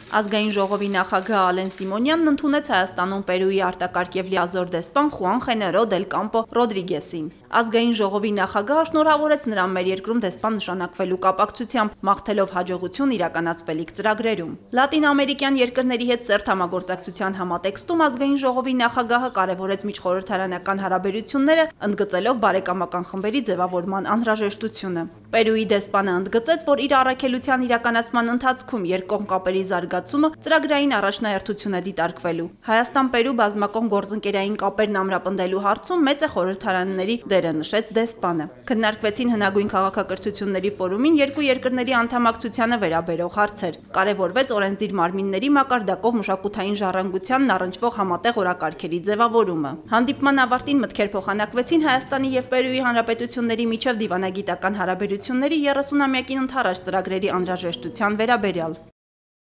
Ազգային ժողովի նախագահ Ալեն Սիմոնյանն ընդունեց Հայաստանում Պերուի արտակարգ եւ լիազոր դեսպան Խուան Խեներո դել Կամպո Ռոդրիգեսին։ Ազգային ժողովի նախագահը շնորհավորեց նրան մեր երկրում դեսպան նշանակվելու կապակցությամբ, մաղթելով հաջողություն իրականացվելիք ծրագրերում։ Լատինամերիկյան երկրների հետ սերտ համագործակցության համատեքստում ազգային ժողովի նախագահը կարևորեց միջխորհրդարանական հարաբերությունները, ընդգծելով բարեկամական խմբերի ձևավորման անհրաժեշտությունը։ Պերուի դեսպանը ընդգծեց, որ իր առաքելության իրականացման ընթացքում երկկողմ կապերի զարգացումը ծրագրային առաջնահերթություն է դիտարկվելու։ Հայաստան-Պերու բազմակողմ գործընկերային կապերն ամրապնդելու հարցում մեծ է խորհրդարանների դերը, նշեց դեսպանը։ Քննարկվեցին հնագույն քաղաքակրթությունների ֆորումին երկու երկրների անդամակցությանը վերաբերող հարցեր։ Կարևորվեց օրենսդիր մարմինների մակարդակով մշակութային ժառանգությանն առնչվող համատեղ օրակարգերի ձևավորումը։ Հանդիպման ավարտին մտքեր փոխանակվեցին Հայաստանի եւ Պերուի հանրապետությունների միջև դիվանագիտական հարաբերությունների 30-ամյակին ընդառաջ ծրագրերի անհրաժեշտության վերաբերյալ։